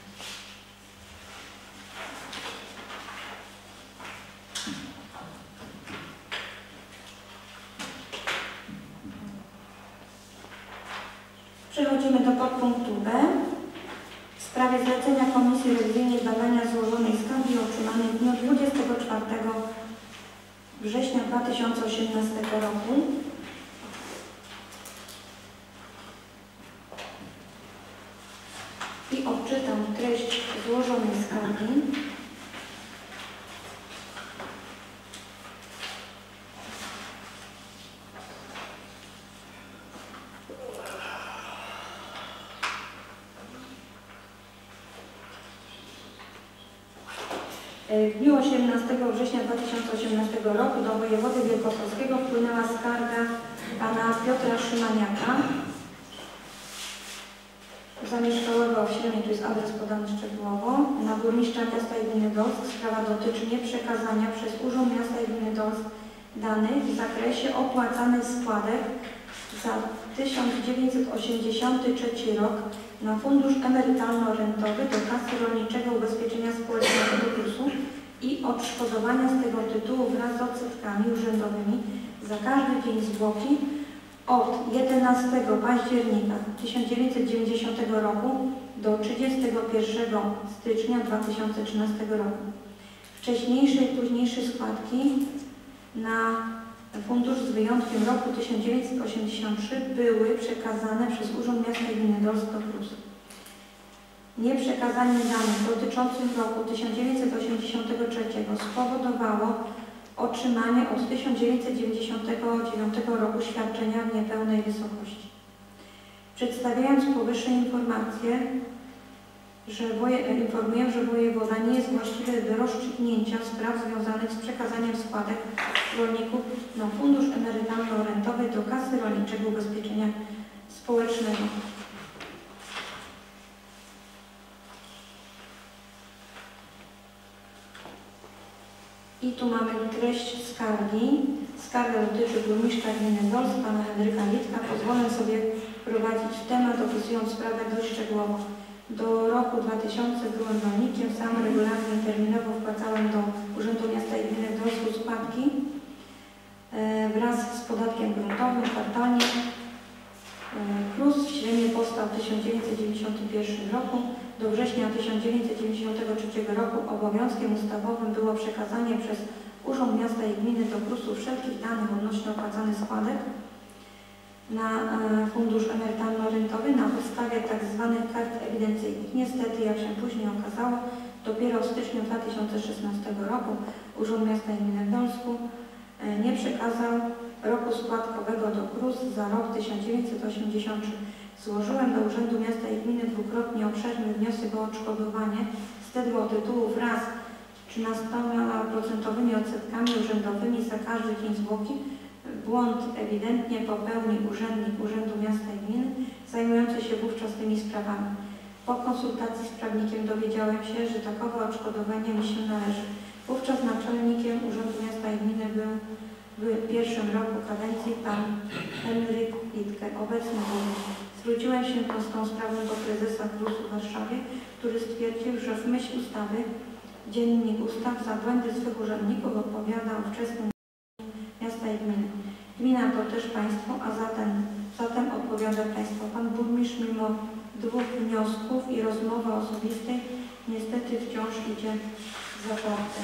Przechodzimy do podpunktu B. W sprawie zlecenia Komisji Rewizyjnej badania złożonej skargi otrzymanej w dniu 24 września 2018 roku. I odczytam treść złożonej skargi. W dniu 18 września 2018 roku do wojewody wielkopolskiego wpłynęła skarga pana Piotra Szymaniaka, zamieszkałego w Śremie, tu jest adres podany szczegółowo, na burmistrza miasta i gminy Dolsk. Sprawa dotyczy nieprzekazania przez Urząd Miasta i Gminy Dolsk danych w zakresie opłacanych składek za 1983 rok na fundusz emerytalno-rentowy do Kasy Rolniczego Ubezpieczenia Społecznego KRUS-u i odszkodowania z tego tytułu wraz z odsetkami urzędowymi za każdy dzień zwłoki od 11 października 1990 roku do 31 stycznia 2013 roku. Wcześniejsze i późniejsze składki na fundusz z wyjątkiem roku 1983 były przekazane przez Urząd Miasta i Gminy Dolsk do KRUS-u. Nieprzekazanie danych dotyczących roku 1983 spowodowało otrzymanie od 1999 roku świadczenia w niepełnej wysokości. Przedstawiając powyższe informacje, informuję, że wojewoda nie jest właściwy do rozstrzygnięcia spraw związanych z przekazaniem składek rolników na fundusz emerytalno-rentowy do Kasy Rolniczego Ubezpieczenia Społecznego. I tu mamy treść skargi. Skarga dotyczy burmistrza gminy Dolsk, pana Henryka Litka. Pozwolę sobie wprowadzić w temat, opisując sprawę dość szczegółowo. Do roku 2000 byłem rolnikiem, sam regularnie i terminowo wpłacałem do Urzędu Miasta i Gminy Dolsku składki wraz z podatkiem gruntowym kwartalnie. KRUS w Śremie powstał w 1991 roku. Do września 1993 roku obowiązkiem ustawowym było przekazanie przez Urząd Miasta i Gminy do KRUS-u wszelkich danych odnośnie opłacanych składek na fundusz emerytalno-rentowy na podstawie tzw. kart ewidencyjnych. Niestety, jak się później okazało, dopiero w styczniu 2016 roku Urząd Miasta i Gminy w Dolsku nie przekazał roku składkowego do KRUS za rok 1983. Złożyłem do Urzędu Miasta i Gminy dwukrotnie obszerny wniosek o odszkodowanie z tego tytułu wraz z 13% odsetkami urzędowymi za każdy dzień zwłoki. Błąd ewidentnie popełnił urzędnik Urzędu Miasta i Gminy zajmujący się wówczas tymi sprawami. Po konsultacji z prawnikiem dowiedziałem się, że takowe odszkodowanie mi się należy. Wówczas naczelnikiem Urzędu Miasta i Gminy był w pierwszym roku kadencji pan Henryk Litke, obecny burmistrz. Zwróciłem się z tą sprawą do prezesa KRUS-u w Warszawie, który stwierdził, że w myśl ustawy Dziennik Ustaw za błędy swych urzędników odpowiada ówczesnym Miasta i Gminy. Gmina to też państwo, a zatem odpowiada państwo. Pan burmistrz mimo dwóch wniosków i rozmowy osobistej niestety wciąż idzie zaparte.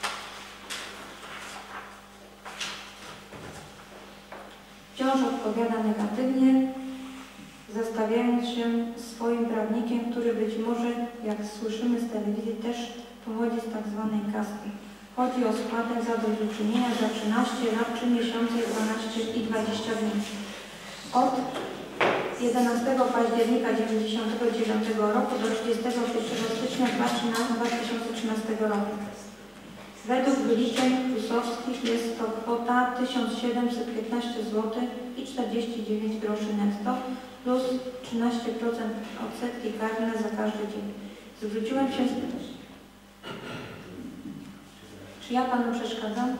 Wciąż odpowiada negatywnie, zestawiając się z swoim prawnikiem, który być może, jak słyszymy z telewizji, też pochodzi z tak zwanej kasty. Chodzi o składkę zadośćuczynienia za 13 lat, 3 miesiące, 12 i 20 dni. Od 11 października 1999 roku do 31 stycznia 2013 roku. Według wyliczeń ZUS-owskich jest to kwota 1715 zł i 49 groszy netto plus 13% odsetki karne za każdy dzień. Zwróciłem się z... Czy ja Panu przeszkadzam?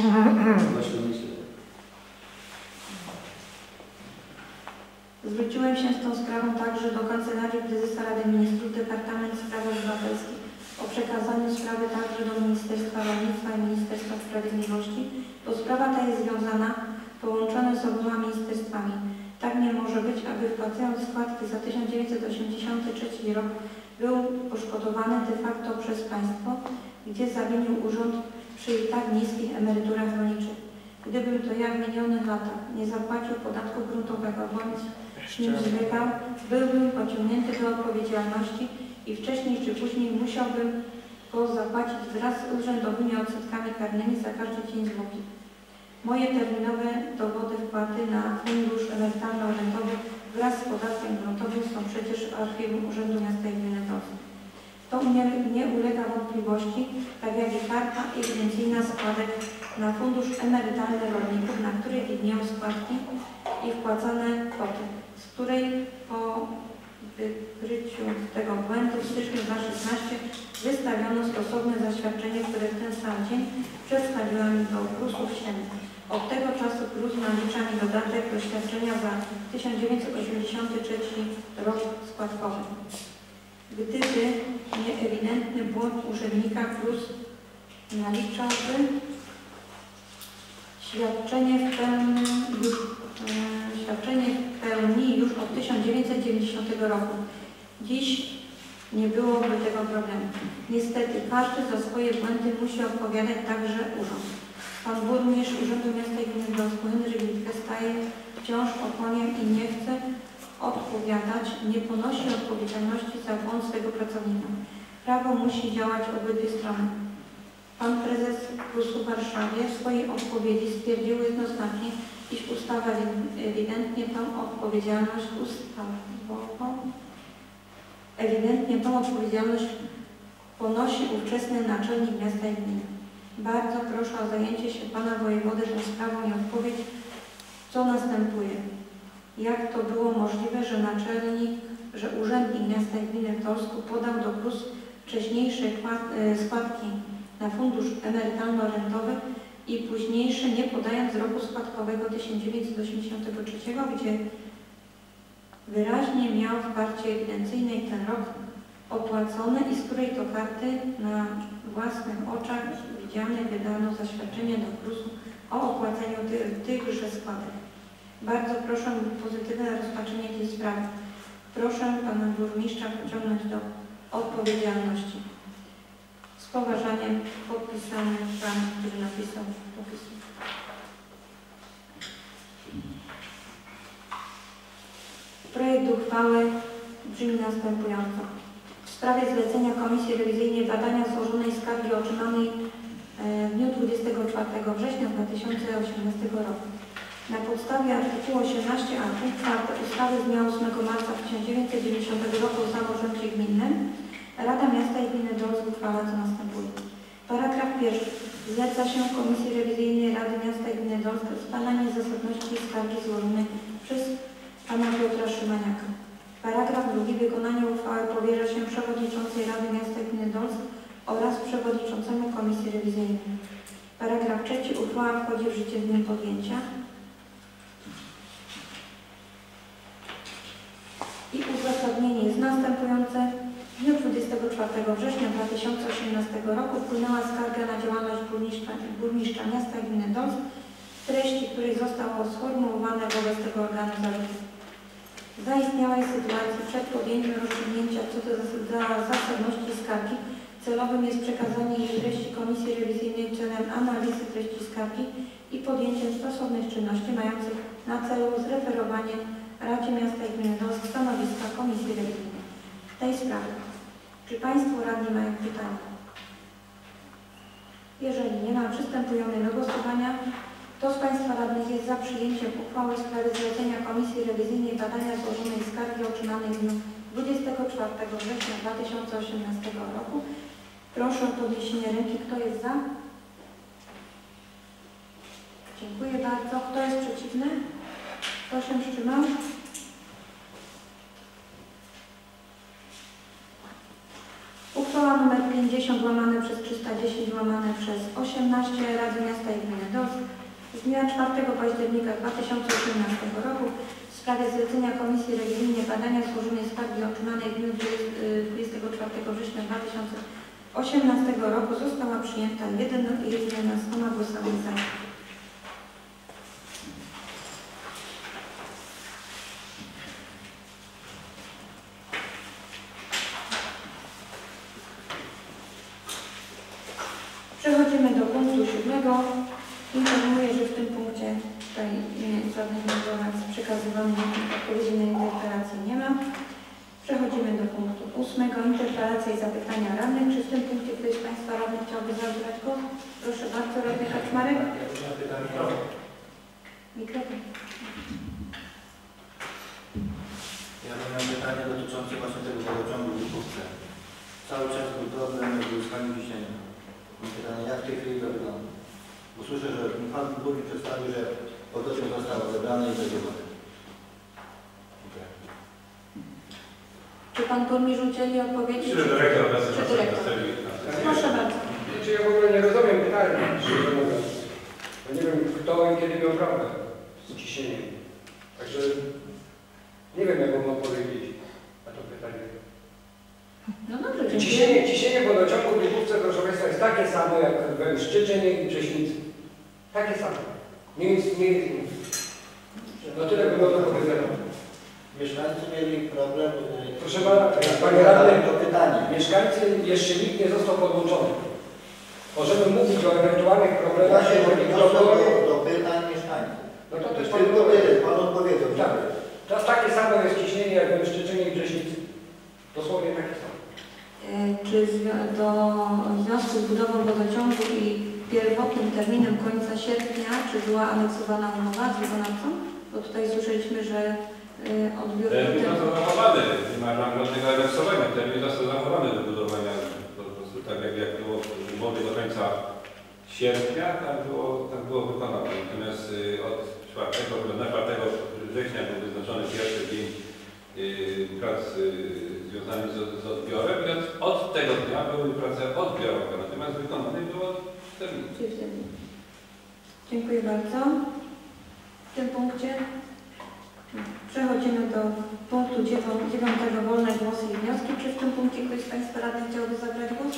Zwróciłem się z tą sprawą także do Kancelarii Prezesa Rady Ministrów, Departament Spraw Obywatelskich o przekazaniu sprawy także do Ministerstwa Rolnictwa i Ministerstwa Sprawiedliwości, bo sprawa ta jest związana, połączona z oboma ministerstwami. Tak nie może być, aby wpłacając składki za 1983 rok był poszkodowany de facto przez państwo, gdzie zawinił urząd przy i tak niskich emeryturach rolniczych. Gdybym to ja w minionych latach nie zapłacił podatku gruntowego bądź nim zwlekał, byłbym pociągnięty do odpowiedzialności i wcześniej czy później musiałbym go zapłacić wraz z urzędowymi odsetkami karnymi za każdy dzień zwłoki. Moje terminowe dowody wpłaty na fundusz emerytalno-rentowy wraz z podatkiem gruntowym są przecież w archiwum Urzędu Miasta i Gminy Wrocław. To nie ulega wątpliwości, tak jak i karta ewidencyjna składek na fundusz emerytalny rolników, na której widnieją składki i wpłacane kwoty, z której po wykryciu tego błędu w styczniu 2016 wystawiono stosowne zaświadczenie, które w ten sam dzień przedstawiłam do KRUS-u w Sieniu. Od tego czasu KRUS nalicza mi dodatek do świadczenia za 1983 rok składkowy. Gdyby nie ewidentny błąd urzędnika, KRUS naliczałby świadczenie w pełni już od 1990 roku. Dziś nie byłoby tego problemu. Niestety każdy za swoje błędy musi odpowiadać także urząd. Pan burmistrz Urzędu Miasta i Gminy Wrocław Henryk Witke staje wciąż okoniem i nie chce odpowiadać, nie ponosi odpowiedzialności za błąd swego pracownika. Prawo musi działać obydwie strony. Pan prezes KRUS-u w Warszawie w swojej odpowiedzi stwierdził jednoznacznie, iż ustawa ewidentnie tą odpowiedzialność ponosi ówczesny naczelnik miasta i gminy. Bardzo proszę o zajęcie się Pana Wojewody tą sprawą i odpowiedź, co następuje. Jak to było możliwe, że urzędnik miasta i gminy w Torsku podał do KRUS wcześniejsze składki na fundusz emerytalno-rentowy i późniejsze, nie podając roku składkowego 1983, gdzie wyraźnie miał w karcie ewidencyjnej ten rok opłacony i z której to karty na własnych oczach widziane wydano zaświadczenie do KRUS-u o opłaceniu tychże składek. Bardzo proszę o pozytywne rozpatrzenie tej sprawy. Proszę Pana Burmistrza pociągnąć do odpowiedzialności. Z poważaniem podpisany Pan, który napisał popis. Projekt uchwały brzmi następująco. W sprawie zlecenia Komisji Rewizyjnej badania złożonej skargi otrzymanej w dniu 24 września 2018 roku. Na podstawie artykułu 18a punkt 4 ustawy z dnia 8 marca 1990 roku o samorządzie gminnym Rada Miasta i Gminy Dąbrów uchwala, co następuje. Paragraf 1. Zleca się Komisji Rewizyjnej Rady Miasta i Gminy Dąbrów ustalanie zasadności skargi złożonej przez Pana Piotra Szymaniaka. Paragraf 2. Wykonanie uchwały powierza się Przewodniczącej Rady Miasta i Gminy Dąbrów oraz Przewodniczącemu Komisji Rewizyjnej. Paragraf 3. Uchwała wchodzi w życie z dniem podjęcia. I uzasadnienie jest następujące. W dniu 24 września 2018 roku wpłynęła skarga na działalność burmistrza miasta i gminy Dąbrów, treści której zostało sformułowane wobec tego organu zarzutu. W zaistniałej sytuacji przed podjęciem rozstrzygnięcia co do zasadności skargi celowym jest przekazanie jej treści Komisji Rewizyjnej celem analizy treści skargi i podjęciem stosownych czynności mających na celu zreferowanie Radzie Miasta i Gminy Dąbrów stanowiska Komisji Rewizyjnej. W tej sprawie. Czy Państwo radni mają pytania? Jeżeli nie ma, przystępujemy do głosowania. Kto z Państwa radnych jest za przyjęciem uchwały w sprawie zlecenia Komisji Rewizyjnej badania złożonej skargi otrzymanej w dniu 24 września 2018 roku? Proszę o podniesienie ręki. Kto jest za? Dziękuję bardzo. Kto jest przeciwny? Kto się wstrzymał? Uchwała nr 50 łamane przez 310 łamane przez 18 Rady Miasta i Gminy Dolsk z dnia 4 października 2018 roku w sprawie zlecenia Komisji Religijnej badania złożonej skargi otrzymanej w dniu 24 września 2018 roku została przyjęta 11 głosami za. Przechodzimy do punktu 7. Informuję, że w tym punkcie tutaj żadnych informacji przekazywanych odpowiedzi na interpelację nie ma. Przechodzimy do punktu 8. Interpelacja i zapytania radnych. Czy w tym punkcie ktoś z Państwa radnych chciałby zabrać głos? Proszę bardzo, radny Kaczmarek. Mikrofon. Ja mam pytanie dotyczące właśnie tego wodociągu w Lipówce. Cały czas był problem z uzyskaniem ciśnienia. Mam pytanie, jak w tej chwili to wygląda? Bo słyszę, że Pan Burmistrz przedstawił, że wodociąg został odebrany i będzie wody. Czy Pan Burmistrz udzieli odpowiedzi? Czy dyrektor Czy dyrektor? Proszę bardzo. Czy ja w ogóle nie rozumiem pytania, szczerze mówiąc. Bo nie wiem, kto i kiedy miał prawdę z ciśnieniem. Także nie wiem, jak mam odpowiedzieć na to pytanie. No dobrze, dziękuję. Ciśnienie wodociągu w Lipówce, proszę Państwa, jest takie samo jak we Szczyczynie i Brześnicy. Takie samo. Nie jest. No tyle by było do powiedzenia. Mieszkańcy mieli problem. Proszę Pana, Panie Radny, to pytanie. mieszkańcy, jeszcze nikt nie został podłączony. Możemy mówić o ewentualnych problemach. Właśnie do pytań mieszkańców. No to też Tylko tyle, Pan odpowiedział. Tak. Teraz takie samo jest ciśnienie jak we Szczyczynie i Brześnicy. Dosłownie takie samo. Czy w związku z budową wodociągu i pierwotnym terminem końca sierpnia, czy była aneksowana umowa z wykonawcą? Bo tutaj słyszeliśmy, że odbiór... Termin został zachowany, nie ma żadnego aneksowania. Termin został zachowany do budowania. Po prostu tak jak było w umowie do końca sierpnia, tak było wykonane. Natomiast od 4 września był wyznaczony pierwszy dzień prac związanych z odbiorem i od tego dnia były prace odbiorowe, natomiast wykonane było w terminie. Dziękuję bardzo. W tym punkcie przechodzimy do punktu 9. Wolne głosy i wnioski. Czy w tym punkcie ktoś z Państwa radnych chciałby zabrać głos?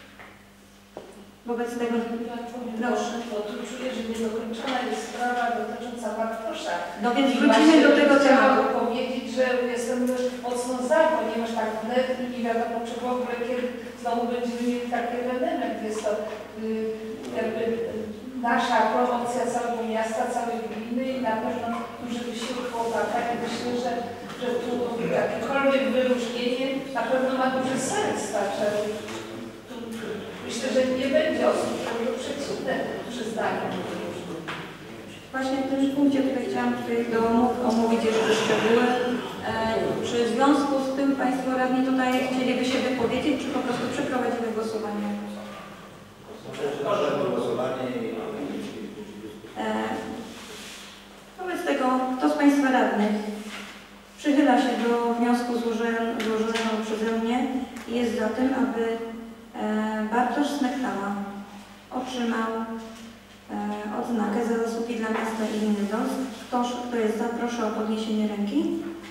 Wobec tego proszę. Bo tu czuję, że niedokończona jest sprawa dotycząca Bartosza. No więc wrócimy do tego tematu. Chciałam powiedzieć, że jestem mocno za, ponieważ tak wnet i nie wiadomo, czy w ogóle kiedy znowu będziemy mieli taki ewenement. Jest to jakby nasza promocja całego miasta, całej gminy i na pewno duży wysiłek chłopaka i myślę, że tu jakiekolwiek wyróżnienie na pewno ma duży sens. Także myślę, że nie będzie osób, które będą przeciwne przyznaniu. Właśnie w tym punkcie tutaj chciałam omówić jeszcze szczegóły. Czy w związku z tym Państwo radni tutaj chcieliby się wypowiedzieć, czy po prostu przeprowadzimy głosowanie? Wobec tego, kto z Państwa radnych przychyla się do wniosku złożonego przeze mnie i jest za tym, aby Bartosz Smektała otrzymał odznakę za zasługi dla miasta i gminy Dolsk. Kto jest za, proszę o podniesienie ręki.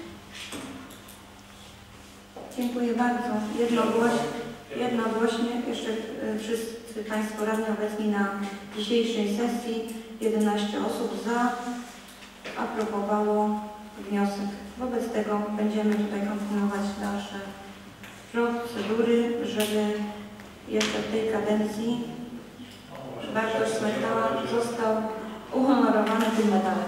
Dziękuję bardzo. Jednogłośnie, jeszcze wszyscy Państwo radni obecni na dzisiejszej sesji, 11 osób za, aprobowało wniosek. Wobec tego będziemy tutaj kontynuować dalsze procedury, żeby jeszcze w tej kadencji Bartosz Smektała został uhonorowany tym medalem.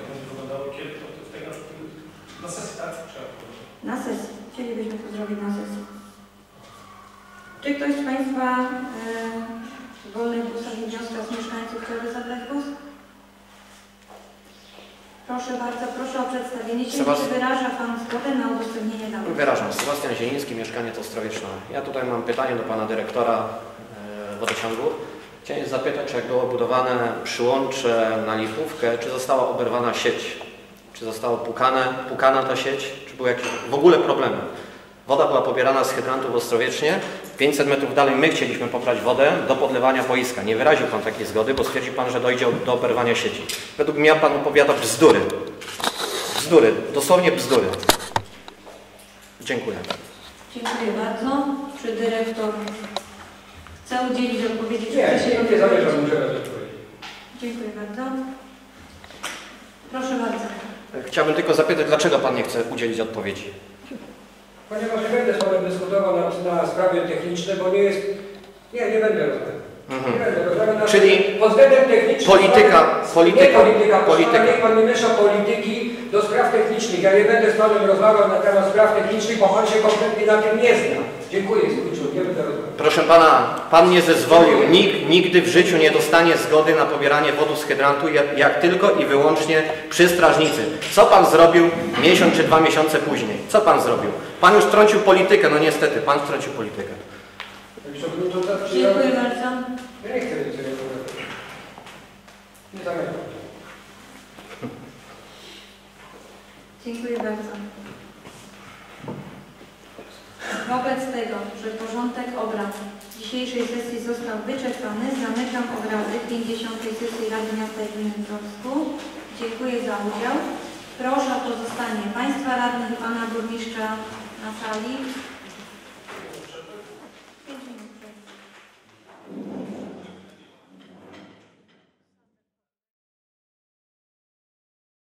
Na sesji, tak? Na sesji. Chcielibyśmy to zrobić na sesji. Czy ktoś z Państwa w wolnych głosach i wnioskach z mieszkańców chciałby zabrać głos? Proszę bardzo, proszę o przedstawienie się. Czy wyraża Pan zgodę na udostępnienie danych? Wyrażam. Sebastian Zieliński, mieszkaniec Ostrowieczna. Ja tutaj mam pytanie do Pana Dyrektora Wodociągu. Chciałem zapytać, czy jak było budowane przyłącze na Lipówkę, czy została oberwana sieć? Czy została pukana ta sieć? Czy były jakieś w ogóle problemy? Woda była pobierana z hydrantu w Ostrowiecznie. 500 metrów dalej my chcieliśmy pobrać wodę do podlewania boiska. Nie wyraził Pan takiej zgody, bo stwierdził Pan, że dojdzie do oberwania sieci. Według mnie Pan opowiada bzdury. Bzdury, dosłownie bzdury. Dziękuję. Dziękuję bardzo. Czy dyrektor chce udzielić odpowiedzi? Czy Nie, chce się nie zamierzam udzielać odpowiedzi. Dziękuję bardzo. Proszę bardzo. Chciałbym tylko zapytać, dlaczego Pan nie chce udzielić odpowiedzi? Ponieważ nie będę z Panem dyskutował na sprawy techniczne, bo nie jest... Nie będę rozmawiał. Nie będę rozmawiał. Czyli pod względem technicznym... polityka. Niech Pan nie miesza polityki do spraw technicznych. Ja nie będę z Panem rozmawiał na temat spraw technicznych, bo Pan się kompletnie na tym nie zna. Dziękuję, skończyłem. Nie będę rozmawiał. Proszę Pana, Pan nie zezwolił. Nikt nigdy w życiu nie dostanie zgody na pobieranie wody z hydrantu, jak tylko i wyłącznie przy strażnicy. Co Pan zrobił miesiąc czy 2 miesiące później? Co Pan zrobił? Pan już wtrącił politykę, no niestety, Pan wtrącił politykę. Dziękuję bardzo. Ja nie chcę więcej rozmawiać. Nie zamierzam. Dziękuję bardzo. Wobec tego, że porządek obrad dzisiejszej sesji został wyczerpany, zamykam obrady 50. sesji Rady Miasta i Gminy Wrocku. Dziękuję za udział. Proszę o pozostanie Państwa radnych i Pana Burmistrza na sali.